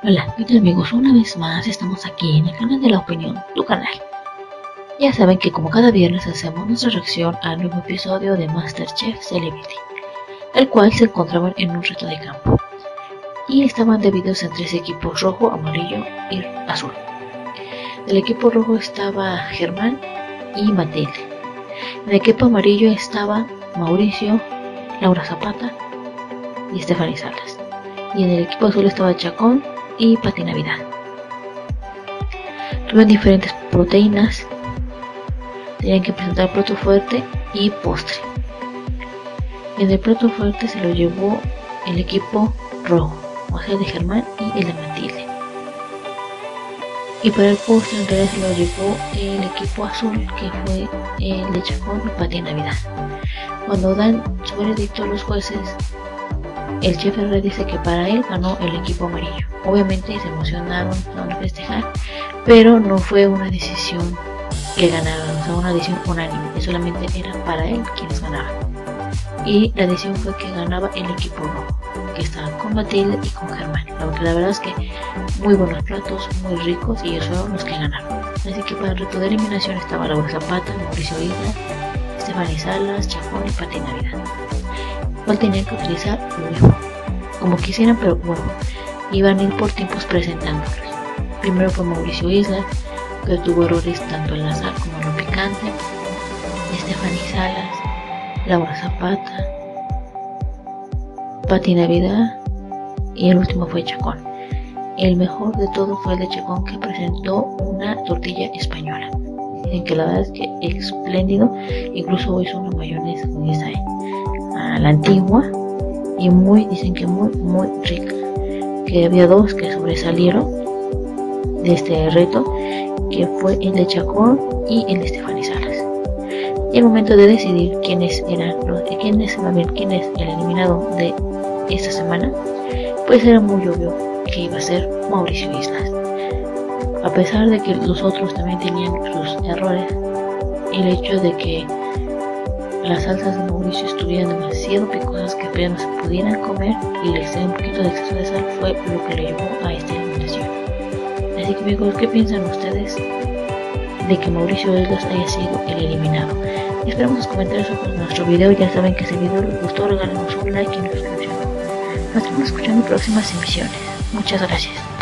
Hola, ¿qué tal amigos? Una vez más estamos aquí en el canal de la opinión, tu canal. Ya saben que como cada viernes hacemos nuestra reacción al nuevo episodio de MasterChef Celebrity, el cual se encontraban en un reto de campo y estaban divididos en tres equipos: rojo, amarillo y azul. Del equipo rojo estaba Germán y Matilde. En el equipo amarillo estaba Mauricio, Laura Zapata y Stephanie Salas. Y en el equipo azul estaba Chacón y Pati Navidad. Tuvieron diferentes proteínas, tenían que presentar plato fuerte y postre. En el plato fuerte se lo llevó el equipo rojo, o sea, el de Germán y el de Matilde. Y para el postre en realidad se lo llevó el equipo azul, que fue el de Chacón y Pati Navidad. Cuando dan su veredicto a los jueces, el chef Herrera dice que para él ganó el equipo amarillo. Obviamente se emocionaron, van a festejar, pero no fue una decisión que ganaron, o sea, una decisión unánime, que solamente era para él quienes ganaban. Y la decisión fue que ganaba el equipo rojo, que estaba con Matilde y con Germán. Aunque la verdad es que muy buenos platos, muy ricos, y ellos fueron los que ganaron. Así que para el reto de eliminación estaba Laura Zapata, Mauricio Isla, Stephanie Salas, Chacón y Pati Navidad. Cuál tenían que utilizar luego, como quisieran, pero bueno, iban a ir por tiempos presentándolos. Primero fue Mauricio Islas, que tuvo errores tanto en la sal como en lo picante, Stephanie Salas, Laura Zapata, Pati Navidad y el último fue Chacón. El mejor de todo fue el de Chacón, que presentó una tortilla española. Dicen que la verdad es que espléndido, incluso hizo una mayonesa con esa a la antigua y dicen que muy rica. Que había dos que sobresalieron de este reto, que fue el de Chacón y el de Stephanie Salas. Y el momento de decidir quién es el eliminado de esta semana, pues era muy obvio que iba a ser Mauricio Islas. A pesar de que los otros también tenían sus errores, el hecho de que las salsas de Mauricio estuvieran demasiado picosas que apenas se pudieran comer y le excedía un poquito de exceso de sal fue lo que le llevó a esta eliminación. Así que amigos, ¿qué piensan ustedes de que Mauricio Islas haya sido el eliminado? Esperamos sus comentarios sobre nuestro video. Ya saben que si el video les gustó, regálenos un like y una suscripción. Nos estamos escuchando en próximas emisiones. Muchas gracias.